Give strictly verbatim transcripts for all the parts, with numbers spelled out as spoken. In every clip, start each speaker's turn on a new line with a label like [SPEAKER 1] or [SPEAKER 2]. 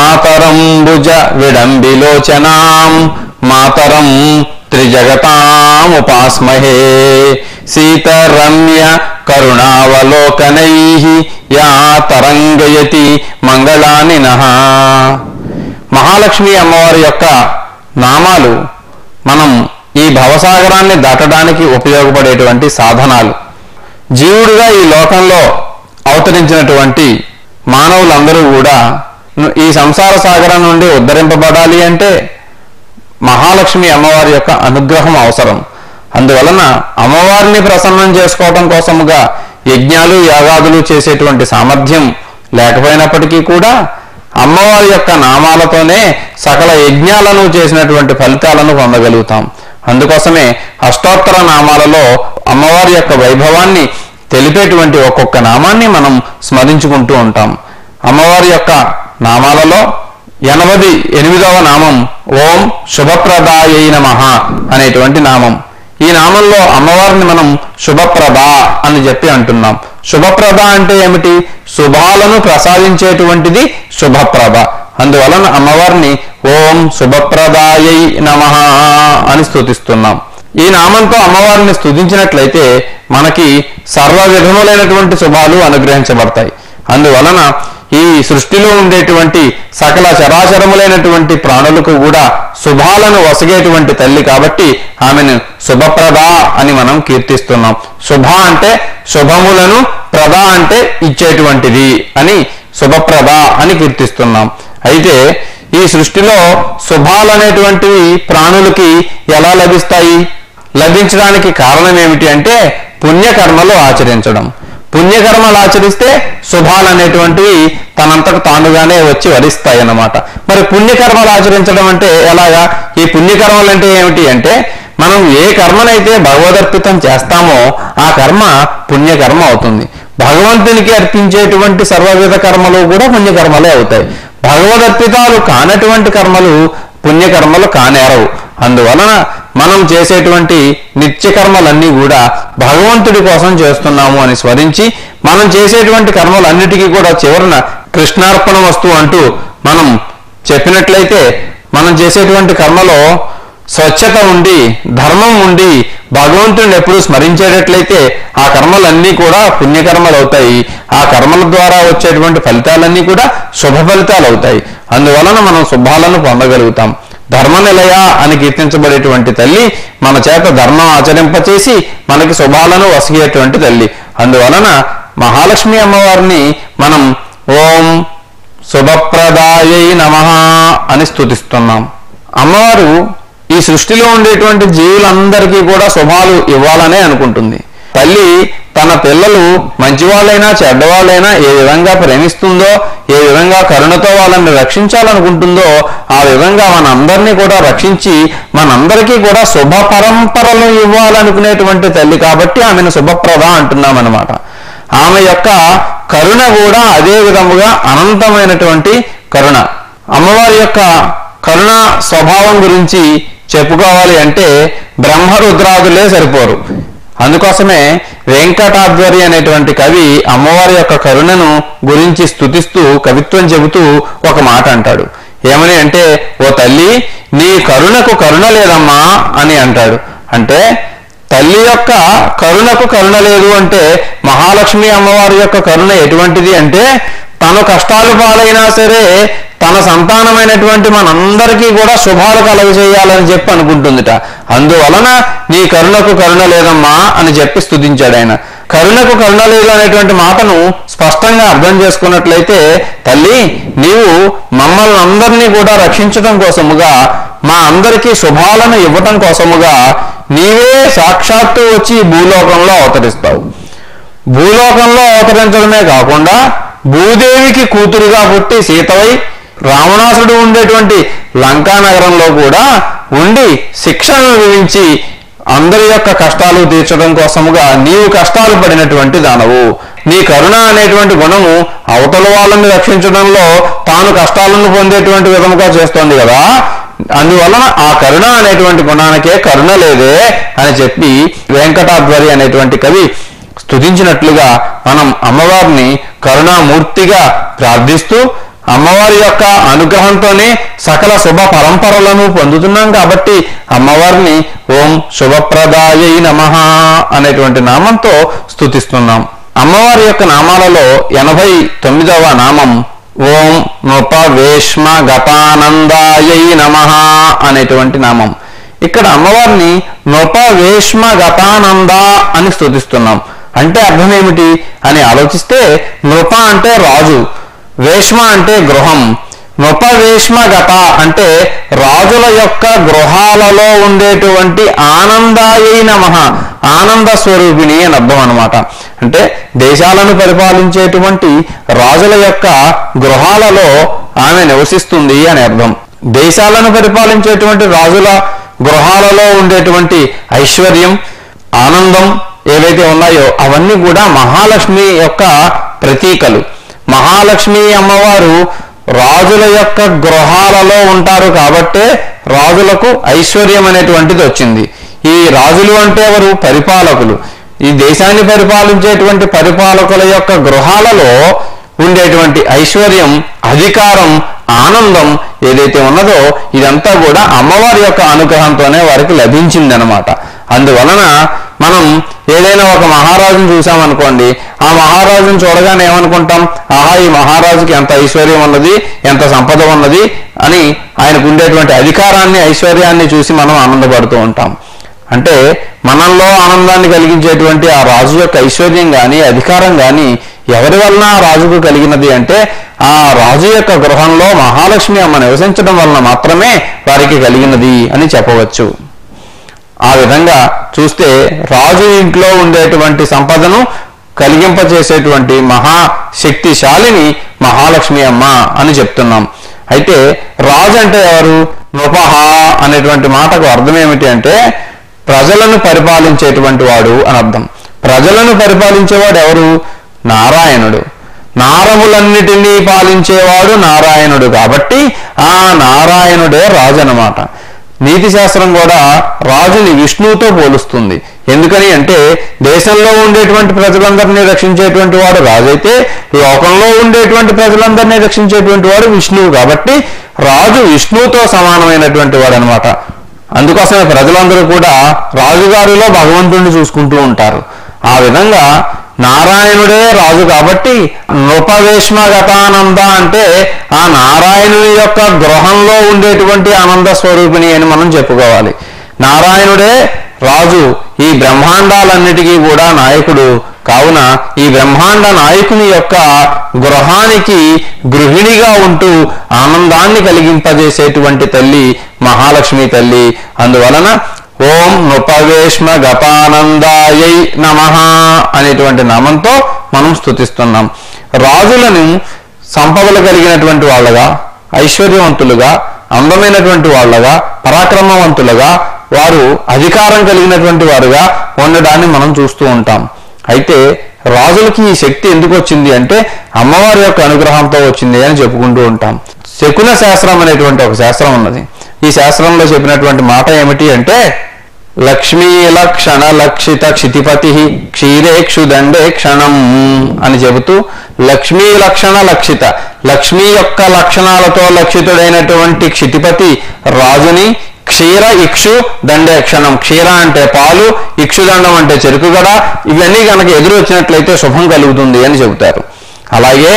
[SPEAKER 1] మాతరంబుజ విడంబిలోచనాం మాతరం త్రిజగతాముపాస్మహే సీతరమ్య కరుణావలోకనైః yeah తరంగయతి మంగళాని నః. Mahalakshmi అమ్మవారి యొక్క నామాలు మనం ఈ భవసాగరాన్ని దాటడానికి ఉపయోగపడేటువంటి సాధనాలు. జీవుడిగా ఈ లోకంలో అవతరించినటువంటి మానవులందరూ కూడా ఈ సంసార సాగరం నుండి ఉద్ధరింపబడాలి అంటే మహాలక్ష్మి అమ్మవారి యొక్క అనుగ్రహం అవసరం. అందువలన అమ్మవారిని ప్రసన్నం చేసుకోవటం కోసముగా యజ్ఞాలు యాగాదులు చేసేటువంటి సామర్థ్యం లేకపోయినప్పటికీ కూడా అమ్మవారి యొక్క నామాలతోనే సకల యజ్ఞాలను చేసినటువంటి ఫలితాలను పొందగలుగుతాం. అందుకోసమే అష్టోత్తర నామాలలో అమ్మవారి యొక్క వైభవాన్ని తెలిపేటువంటి ఒక్కొక్క నామాన్ని మనం స్మరించుకుంటూ ఉంటాం. అమ్మవారి యొక్క నామాలలో ఎనభై ఎనిమిదవ నామం ఓం శుభప్రదాయై నమః అనేటువంటి నామం. ఈ నామంలో అమ్మవారిని మనం శుభప్రద అని చెప్పి అంటున్నాం. శుభప్రద అంటే ఏమిటి? శుభాలను ప్రసాదించేటువంటిది శుభప్రద. అందువలన అమ్మవారిని ఓం శుభప్రదాయై నమః అని స్తుతిస్తున్నాం. ఈ నామంతో అమ్మవారిని స్తుతించినట్లయితే మనకి సర్వ విధములైనటువంటి శుభాలు అనుగ్రహించబడతాయి. అందువలన ఈ సృష్టిలో ఉండేటువంటి సకల చరాచరములైనటువంటి ప్రాణులకు కూడా శుభాలను వసగేటువంటి తల్లి కాబట్టి ఆమెను శుభప్రద అని మనం కీర్తిస్తున్నాం. శుభ అంటే శుభములను, ప్రద అంటే ఇచ్చేటువంటిది అని శుభప్రద అని కీర్తిస్తున్నాం. అయితే ఈ సృష్టిలో శుభాలనేటువంటివి ప్రాణులకి ఎలా లభిస్తాయి? లభించడానికి కారణం ఏమిటి అంటే పుణ్యకర్మలు ఆచరించడం. పుణ్యకర్మలు ఆచరిస్తే శుభాలు అనేటువంటివి తనంతకు తానుగానే వచ్చి వరిస్తాయి అన్నమాట. మరి పుణ్యకర్మలు ఆచరించడం అంటే ఎలాగా? ఈ పుణ్యకర్మలు అంటే ఏమిటి అంటే మనం ఏ కర్మనైతే భగవదర్పితం చేస్తామో ఆ కర్మ పుణ్యకర్మ అవుతుంది. భగవంతునికి అర్పించేటువంటి సర్వవిధ కర్మలు కూడా పుణ్యకర్మలే అవుతాయి. భగవదర్పితాలు కానటువంటి కర్మలు పుణ్యకర్మలు కానేరవు. అందువలన మనం చేసేటువంటి నిత్యకర్మలన్నీ కూడా భగవంతుడి కోసం చేస్తున్నాము అని స్మరించి మనం చేసేటువంటి కర్మలన్నిటికీ కూడా చివరన కృష్ణార్పణ వస్తువు అంటూ మనం చెప్పినట్లయితే మనం చేసేటువంటి కర్మలో స్వచ్ఛత ఉండి ధర్మం ఉండి భగవంతుడిని ఎప్పుడు స్మరించేటట్లయితే ఆ కర్మలన్నీ కూడా పుణ్యకర్మలు అవుతాయి. ఆ కర్మల ద్వారా వచ్చేటువంటి ఫలితాలన్నీ కూడా శుభ ఫలితాలు అవుతాయి. అందువలన మనం శుభాలను పొందగలుగుతాం. ధర్మనిలయ అని కీర్తించబడేటువంటి తల్లి మన చేత ధర్మం ఆచరింపచేసి మనకి శుభాలను వసిగేటువంటి తల్లి. అందువలన మహాలక్ష్మి అమ్మవారిని మనం ఓం శుభప్రదాయై నమః అని స్తుతిస్తున్నాం. అమ్మవారు ఈ సృష్టిలో ఉండేటువంటి జీవులందరికీ కూడా శుభాలు ఇవ్వాలనే అనుకుంటుంది. తల్లి తన పిల్లలు మంచివాళ్ళైనా చెడ్డవాళ్ళైనా ఏ విధంగా ప్రేమిస్తుందో, ఏ విధంగా కరుణతో వాళ్ళని రక్షించాలనుకుంటుందో ఆ విధంగా మనందరినీ కూడా రక్షించి మనందరికీ కూడా శుభ పరంపరలు ఇవ్వాలనుకునేటువంటి తల్లి కాబట్టి ఆమెను శుభప్రద అంటున్నాం అన్నమాట. ఆమె యొక్క కరుణ కూడా అదే విధముగా అనంతమైనటువంటి కరుణ. అమ్మవారి యొక్క కరుణ స్వభావం గురించి చెప్పుకోవాలి అంటే బ్రహ్మరుద్రాదులే సరిపోరు. అందుకోసమే వెంకటాద్వరి అనేటువంటి కవి అమ్మవారి యొక్క కరుణను గురించి స్తుతిస్తూ కవిత్వం చెబుతూ ఒక మాట అంటాడు. ఏమని అంటే, ఓ తల్లి నీ కరుణకు కరుణ లేదమ్మా అని అంటాడు. అంటే తల్లి యొక్క కరుణకు కరుణ లేదు అంటే మహాలక్ష్మి అమ్మవారి యొక్క కరుణ ఎటువంటిది అంటే తను కష్టాలు పాలైనా సరే తన సంతానమైనటువంటి మనందరికీ కూడా శుభాలు కలగజేయాలని చెప్పి అనుకుంటుందిట. అందువలన నీ కరుణకు కరుణ లేదమ్మా అని చెప్పి స్తుతించాడు ఆయన. కరుణకు కరుణ లేదు అనేటువంటి మాటను స్పష్టంగా అర్థం చేసుకున్నట్లయితే తల్లి నీవు మమ్మల్ని అందరినీ కూడా రక్షించడం కోసముగా మా అందరికీ శుభాలను ఇవ్వటం కోసముగా నీవే సాక్షాత్తు వచ్చి భూలోకంలో అవతరిస్తావు. భూలోకంలో అవతరించడమే కాకుండా భూదేవికి కూతురుగా పుట్టి సీతవై రావణాసుడు ఉండేటువంటి లంకా నగరంలో కూడా ఉండి శిక్షను విధించి అందరి యొక్క కష్టాలు తీర్చడం కోసముగా నీవు కష్టాలు పడినటువంటి దానవు. నీ కరుణ అనేటువంటి గుణము అవతల వాళ్ళని రక్షించడంలో తాను కష్టాలను పొందేటువంటి విధముగా చేస్తోంది కదా. అందువలన ఆ కరుణ అనేటువంటి గుణానికే కరుణ లేదే అని చెప్పి వెంకటాద్వరి అనేటువంటి కవి స్తుతించినట్లుగా మనం అమ్మవారిని కరుణామూర్తిగా ప్రార్థిస్తూ అమ్మవారి యొక్క అనుగ్రహంతోనే సకల శుభ పరంపరలను పొందుతున్నాం కాబట్టి అమ్మవారిని ఓం శుభప్రదాయై నమః అనేటువంటి నామంతో స్తుతిస్తున్నాం. అమ్మవారి యొక్క నామాలలో ఎనభై తొమ్మిదవ నామం ఓం నృపవేష్మ గతానందాయై నమః అనేటువంటి నామం. ఇక్కడ అమ్మవారిని నృపవేష్మ గతానంద అని స్తుతిస్తున్నాం. అంటే అర్థం ఏమిటి అని ఆలోచిస్తే, నృప అంటే రాజు, వేష్మ అంటే గృహం, నృపవేష్మ గత అంటే రాజుల యొక్క గృహాలలో ఉండేటువంటి ఆనందాయై నమః, ఆనంద స్వరూపిణి అని అర్థం అనమాట. అంటే దేశాలను పరిపాలించేటువంటి రాజుల యొక్క గృహాలలో ఆమె నివసిస్తుంది అని అర్థం. దేశాలను పరిపాలించేటువంటి రాజుల గృహాలలో ఉండేటువంటి ఐశ్వర్యం, ఆనందం ఏవైతే ఉన్నాయో అవన్నీ కూడా మహాలక్ష్మి యొక్క ప్రతీకలు. మహాలక్ష్మి అమ్మవారు రాజుల యొక్క గృహాలలో ఉంటారు కాబట్టే రాజులకు ఐశ్వర్యం అనేటువంటిది వచ్చింది. ఈ రాజులు అంటే ఎవరు? పరిపాలకులు. ఈ దేశాన్ని పరిపాలించేటువంటి పరిపాలకుల యొక్క గృహాలలో ఉండేటువంటి ఐశ్వర్యం, అధికారం, ఆనందం ఏదైతే ఉన్నదో ఇదంతా కూడా అమ్మవారి యొక్క అనుగ్రహంతోనే వారికి లభించిందనమాట. అందువలన మనం ఏదైనా ఒక మహారాజును చూసామనుకోండి, ఆ మహారాజును చూడగానే ఏమనుకుంటాం? ఆహా, ఈ మహారాజుకి ఎంత ఐశ్వర్యం ఉన్నది, ఎంత సంపద ఉన్నది అని ఆయనకు ఉండేటువంటి అధికారాన్ని, ఐశ్వర్యాన్ని చూసి మనం ఆనందపడుతూ ఉంటాం. అంటే మనల్లో ఆనందాన్ని కలిగించేటువంటి ఆ రాజు యొక్క ఐశ్వర్యం కానీ, అధికారం కానీ ఎవరి వలన ఆ రాజుకు కలిగినది అంటే ఆ రాజు యొక్క గృహంలో మహాలక్ష్మి అమ్మ నివసించడం వలన మాత్రమే వారికి కలిగినది అని చెప్పవచ్చు. ఆ విధంగా చూస్తే రాజు ఇంట్లో ఉండేటువంటి సంపదను కలిగింపచేసేటువంటి మహాశక్తిశాలిని మహాలక్ష్మి అమ్మ అని చెప్తున్నాం. అయితే రాజు అంటే ఎవరు? నృపహ అనేటువంటి మాటకు అర్థం ఏమిటి అంటే ప్రజలను పరిపాలించేటువంటి వాడు అని అర్థం. ప్రజలను పరిపాలించేవాడు ఎవరు? నారాయణుడు. నారములన్నిటినీ పాలించేవాడు నారాయణుడు కాబట్టి ఆ నారాయణుడే రాజు అన్నమాట. నీతి శాస్త్రం కూడా రాజుని విష్ణువుతో పోలుస్తుంది. ఎందుకని అంటే దేశంలో ఉండేటువంటి ప్రజలందరినీ రక్షించేటువంటి వాడు రాజు అయితే, లోకంలో ఉండేటువంటి ప్రజలందరినీ రక్షించేటువంటి వాడు విష్ణువు కాబట్టి రాజు విష్ణువుతో సమానమైనటువంటి వాడు అనమాట. అందుకోసమే ప్రజలందరూ కూడా రాజుగారిలో భగవంతుడిని చూసుకుంటూ ఉంటారు. ఆ విధంగా నారాయణుడే రాజు కాబట్టి నృపవేష్మ గతానంద అంటే ఆ నారాయణుని యొక్క గృహంలో ఉండేటువంటి ఆనంద స్వరూపిణి అని మనం చెప్పుకోవాలి. నారాయణుడే రాజు, ఈ బ్రహ్మాండాలన్నిటికీ కూడా నాయకుడు. కావున ఈ బ్రహ్మాండ నాయకుని యొక్క గృహానికి గృహిణిగా ఉంటూ ఆనందాన్ని కలిగింపజేసేటువంటి తల్లి మహాలక్ష్మి తల్లి. అందువలన ఓం నృపవేష్మ గతానందాయై నమః అనేటువంటి నామంతో మనం స్తుతిస్తున్నాం. రాజులను సంపదలు కలిగినటువంటి వాళ్ళగా, ఐశ్వర్యవంతులుగా, అందమైనటువంటి వాళ్ళగా, పరాక్రమవంతులుగా, వారు అధికారం కలిగినటువంటి వారుగా ఉండడాన్ని మనం చూస్తూ ఉంటాం. అయితే రాజులకి ఈ శక్తి ఎందుకు వచ్చింది అంటే అమ్మవారి యొక్క అనుగ్రహంతో వచ్చింది అని చెప్పుకుంటూ ఉంటాం. శకున శాస్త్రం అనేటువంటి ఒక శాస్త్రం ఉన్నది. ఈ శాస్త్రంలో చెప్పినటువంటి మాట ఏమిటి అంటే లక్ష్మీ లక్షణ లక్షిత క్షితిపతి క్షీరేక్షుదండే క్షణం అని చెబుతూ, లక్ష్మీ లక్షణ లక్షిత, లక్ష్మీ యొక్క లక్షణాలతో లక్షితుడైనటువంటి క్షితిపతి రాజుని క్షీర ఇక్షు దండే క్షణం, క్షీర అంటే పాలు, ఇక్షుదండం అంటే చెరుకుగడ, ఇవన్నీ కనుక ఎదురు వచ్చినట్లయితే శుభం కలుగుతుంది అని చెబుతారు. అలాగే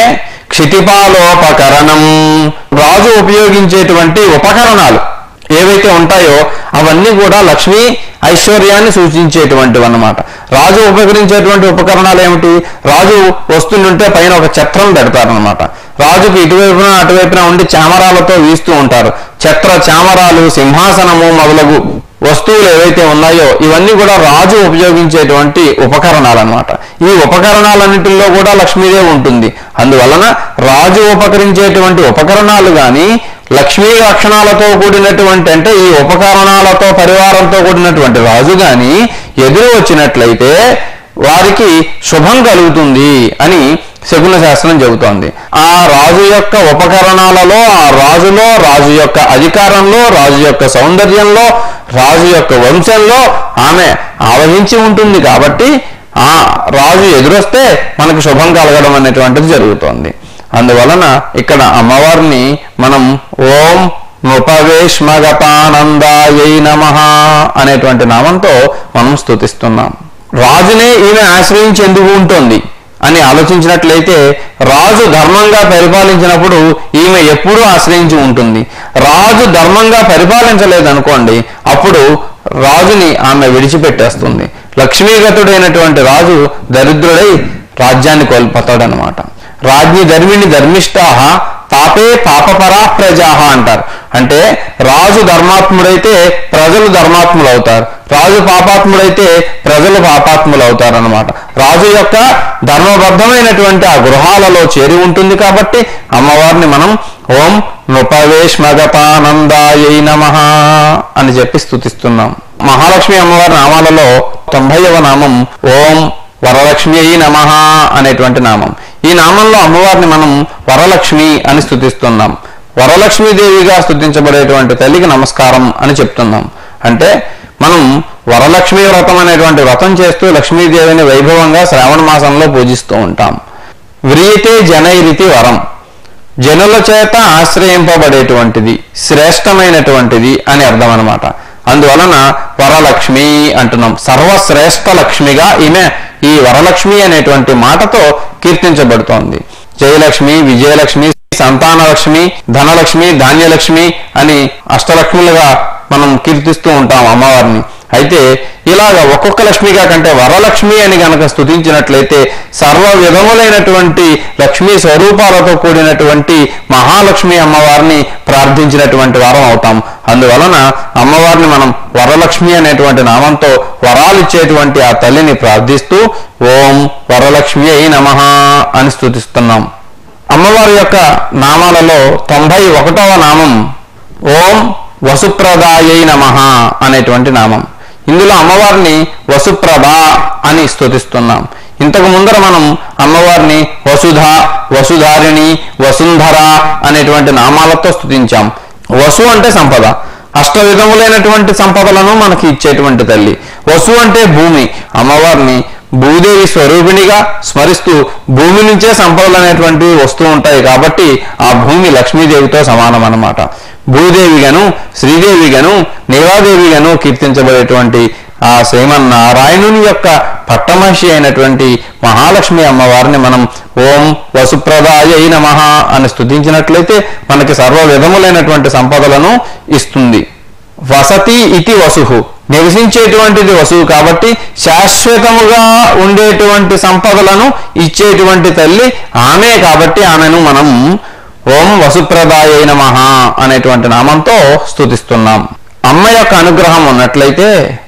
[SPEAKER 1] క్షితిపాలోపకరణం, రాజు ఉపయోగించేటువంటి ఉపకరణాలు ఏవైతే ఉంటాయో అవన్నీ కూడా లక్ష్మీ ఐశ్వర్యాన్ని సూచించేటువంటివి అన్నమాట. రాజు ఉపకరించేటువంటి ఉపకరణాలు ఏమిటి? రాజు వస్తుంటే పైన ఒక ఛత్రం పెడతారనమాట. రాజుకి ఇటువైపున అటువైపున ఉండి చామరాలతో వీస్తూ ఉంటారు. ఛత్ర, చామరాలు, సింహాసనము మొదలగు వస్తువులు ఏవైతే ఉన్నాయో ఇవన్నీ కూడా రాజు ఉపయోగించేటువంటి ఉపకరణాలు అన్నమాట. ఈ ఉపకరణాలన్నింటిలో కూడా లక్ష్మీదేవి ఉంటుంది. అందువలన రాజు ఉపకరించేటువంటి ఉపకరణాలు కానీ లక్ష్మీ లక్షణాలతో కూడినటువంటి అంటే ఈ ఉపకరణాలతో పరివారంతో కూడినటువంటి రాజు గాని ఎదురు వచ్చినట్లయితే వారికి శుభం కలుగుతుంది అని శకున శాస్త్రం చెబుతోంది. ఆ రాజు యొక్క ఉపకరణాలలో, ఆ రాజులో, రాజు యొక్క అధికారంలో, రాజు యొక్క సౌందర్యంలో, రాజు యొక్క వంశంలో ఆమె ఆవహించి ఉంటుంది కాబట్టి ఆ రాజు ఎదురొస్తే మనకు శుభం కలగడం అనేటువంటిది జరుగుతోంది. అందువలన ఇక్కడ అమ్మవారిని మనం ఓం నృపవేష్మగతానందాయై నమః అనేటువంటి నామంతో మనం స్తుతిస్తున్నాం. రాజునే ఈమె ఆశ్రయించి ఎందుకు ఉంటుంది అని ఆలోచించినట్లయితే, రాజు ధర్మంగా పరిపాలించినప్పుడు ఈమె ఎప్పుడూ ఆశ్రయించి ఉంటుంది. రాజు ధర్మంగా పరిపాలించలేదనుకోండి, అప్పుడు రాజుని ఆమె విడిచిపెట్టేస్తుంది. లక్ష్మీగతుడైనటువంటి రాజు దరిద్రుడై రాజ్యాన్ని కోల్పోతాడనమాట. రాజ్ఞి ధర్మిణి ధర్మిష్ఠాః తాపే పాపపరా ప్రజాః అంటారు. అంటే రాజు ధర్మాత్ముడైతే ప్రజలు ధర్మాత్ములు అవుతారు, రాజు పాపాత్ముడైతే ప్రజలు పాపాత్ములు అవుతారు అన్నమాట. రాజు యొక్క ధర్మబద్ధమైనటువంటి ఆ గృహాలలో చేరి ఉంటుంది కాబట్టి అమ్మవారిని మనం ఓం నృపవేష్మగతానందాయై నమః అని చెప్పి స్తుతిస్తున్నాం. మహాలక్ష్మి అమ్మవారి నామాలలో తొంభైవ నామం ఓం వరలక్ష్మి అయి నమః అనేటువంటి నామం. ఈ నామంలో అమ్మవారిని మనం వరలక్ష్మి అని స్తుతిస్తున్నాం. వరలక్ష్మీదేవిగా స్తుతించబడేటువంటి తల్లికి నమస్కారం అని చెప్తున్నాం. అంటే మనం వరలక్ష్మీ వ్రతం అనేటువంటి వ్రతం చేస్తూ లక్ష్మీదేవిని వైభవంగా శ్రావణ మాసంలో పూజిస్తూ ఉంటాం. వ్రీతే జనైరితి వరం, జనుల చేత ఆశ్రయింపబడేటువంటిది, శ్రేష్టమైనటువంటిది అని అర్థం అన్నమాట. అందువలన వరలక్ష్మి అంటున్నాం. సర్వశ్రేష్ఠ లక్ష్మిగా ఈమె ఈ వరలక్ష్మి అనేటువంటి మాటతో కీర్తించబడుతోంది. జయలక్ష్మి, విజయలక్ష్మి, సంతానలక్ష్మి, ధనలక్ష్మి, ధాన్యలక్ష్మి అని అష్టలక్ష్ములుగా మనం కీర్తిస్తూ ఉంటాం అమ్మవారిని. అయితే ఇలాగ ఒక్కొక్క లక్ష్మిగా కంటే వరలక్ష్మి అని గనక స్తుతించినట్లయితే సర్వ విధములైనటువంటి లక్ష్మీ స్వరూపాలతో కూడినటువంటి మహాలక్ష్మి అమ్మవారిని ప్రార్థించినటువంటి వారం అవుతాం. అందువలన అమ్మవారిని మనం వరలక్ష్మి అనేటువంటి నామంతో వరాలిచ్చేటువంటి ఆ తల్లిని ప్రార్థిస్తూ ఓం వరలక్ష్మి అయి నమః అని స్తుతిస్తున్నాం. అమ్మవారి యొక్క నామాలలో తొంభై ఒకటవ నామం ఓం వసుప్రదాయై నమః అనేటువంటి నామం. ఇందులో అమ్మవారిని వసుప్రద అని స్తుతిస్తున్నాం. ఇంతకు ముందర మనం అమ్మవారిని వసుధ, వసుధారిణి, వసుంధర అనేటువంటి నామాలతో స్తుతించాం. వసు అంటే సంపద, అష్ట విధములైనటువంటి సంపదలను మనకి ఇచ్చేటువంటి తల్లి. వసు అంటే భూమి. అమ్మవారిని భూదేవి స్వరూపిణిగా స్మరిస్తూ భూమి నుంచే సంపదలు అనేటువంటివి వస్తూ ఉంటాయి కాబట్టి ఆ భూమి లక్ష్మీదేవితో సమానం అన్నమాట. భూదేవిగాను, శ్రీదేవిగాను, నీలాదేవిగాను కీర్తించబడేటువంటి ఆ శ్రీమన్నారాయణుని యొక్క పట్టమహిషి అయినటువంటి మహాలక్ష్మి అమ్మవారిని మనం ఓం వసుప్రదాయై నమః అని స్తుతించినట్లయితే మనకి సర్వ విధములైనటువంటి సంపదలను ఇస్తుంది. వసతి ఇతి వసుః, నివసించేటువంటిది వసువు కాబట్టి శాశ్వతముగా ఉండేటువంటి సంపదలను ఇచ్చేటువంటి తల్లి ఆమె కాబట్టి ఆమెను మనం ఓం వసుప్రదాయై నమః అనేటువంటి నామంతో స్తుతిస్తున్నాం. అమ్మ యొక్క అనుగ్రహం ఉన్నట్లయితే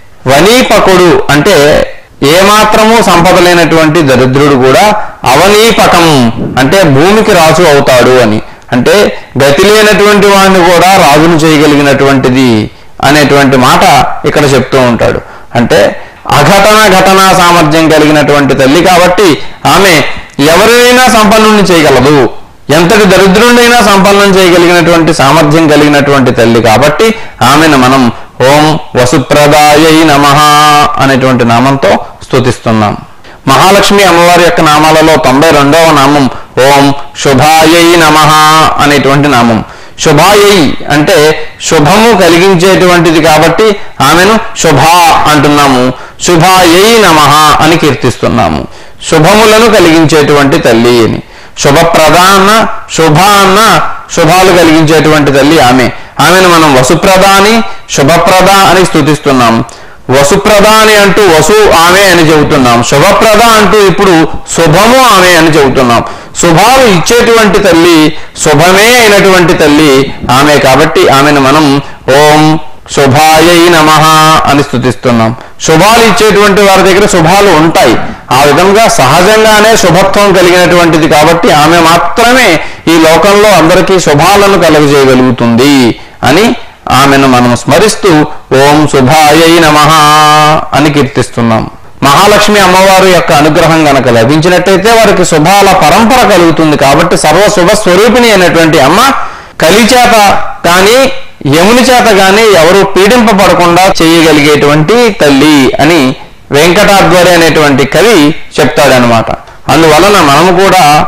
[SPEAKER 1] వనీపకుడు అంటే ఏమాత్రము సంపద లేనటువంటి దరిద్రుడు కూడా అవనీపకం అంటే భూమికి రాజు అవుతాడు అని. అంటే గతి లేనటువంటి వాడిని కూడా రాజును చేయగలిగినటువంటిది అనేటువంటి మాట ఇక్కడ చెప్తూ ఉంటాడు. అంటే అఘటన ఘటనా సామర్థ్యం కలిగినటువంటి తల్లి కాబట్టి ఆమె ఎవరినైనా సంపన్నుని చేయగలదు, ఎంతటి దరిద్రుడైనా సంపన్నం చేయగలిగినటువంటి సామర్థ్యం కలిగినటువంటి తల్లి కాబట్టి ఆమెను మనం ఓం వసుప్రదాయై నమః అనేటువంటి నామంతో స్తుతిస్తున్నాం. మహాలక్ష్మి అమ్మవారి యొక్క నామాలలో తొంభై రెండవ నామం ఓం శుభాయై నమః అనేటువంటి నామం. శుభాయై అంటే శుభము కలిగించేటువంటిది కాబట్టి ఆమెను శుభ అంటున్నాము. శుభాయై నమః అని కీర్తిస్తున్నాము. శుభములను కలిగించేటువంటి తల్లి అని. శుభప్రద అన్న, శుభ అన్న శుభాలు కలిగించేటువంటి తల్లి ఆమె. ఆమెను మనం వసుప్రద అని, శుభప్రద అని స్తుతిస్తున్నాం. వసుప్రద అని అంటూ వసు ఆమె అని చెబుతున్నాం. శుభప్రద అంటూ ఇప్పుడు శుభము ఆమె అని చెబుతున్నాం. శుభాలు ఇచ్చేటువంటి తల్లి, శుభమే అయినటువంటి తల్లి ఆమె కాబట్టి ఆమెను మనం ఓం శుభాయై నమః అని స్తుతిస్తున్నాం. శుభాలు ఇచ్చేటువంటి వారి దగ్గర శుభాలు ఉంటాయి. ఆ విధంగా సహజంగానే శుభత్వం కలిగినటువంటిది కాబట్టి ఆమె మాత్రమే ఈ లోకంలో అందరికీ శుభాలను కలుగజేయగలుగుతుంది అని ఆమెను మనం స్మరిస్తూ ఓం శుభాయై నమః అని కీర్తిస్తున్నాం. మహాలక్ష్మి అమ్మవారు యొక్క అనుగ్రహం గనక లభించినట్టయితే వారికి శుభాల పరంపర కలుగుతుంది కాబట్టి సర్వ శుభ స్వరూపిణి అయినటువంటి అమ్మ కలిచేత కానీ యముని చేత కానీ ఎవరు పీడింపబడకుండా చేయగలిగేటువంటి తల్లి అని వెంకటాద్వరి అనేటువంటి కవి చెప్తాడనమాట. అందువలన మనము కూడా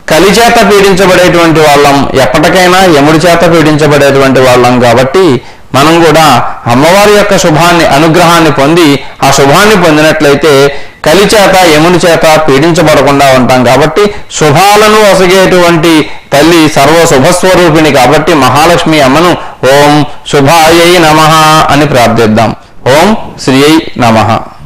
[SPEAKER 1] కలి చేత పీడించబడేటువంటి వాళ్ళం, ఎప్పటికైనా యముడి చేత పీడించబడేటువంటి వాళ్ళం. కాబట్టి మనం కూడా అమ్మవారి యొక్క శుభాన్ని అనుగ్రహాన్ని పొంది ఆ శుభాన్ని పొందినట్లయితే కలి చేత యముని చేత పీడించబడకుండా ఉంటాం. కాబట్టి శుభాలను ఒసగేటువంటి తల్లి సర్వ శుభస్వరూపిణి కాబట్టి మహాలక్ష్మి అమ్మను ఓం శుభాయై నమః అని ప్రార్థిద్దాం. ఓం శ్రీయై నమః.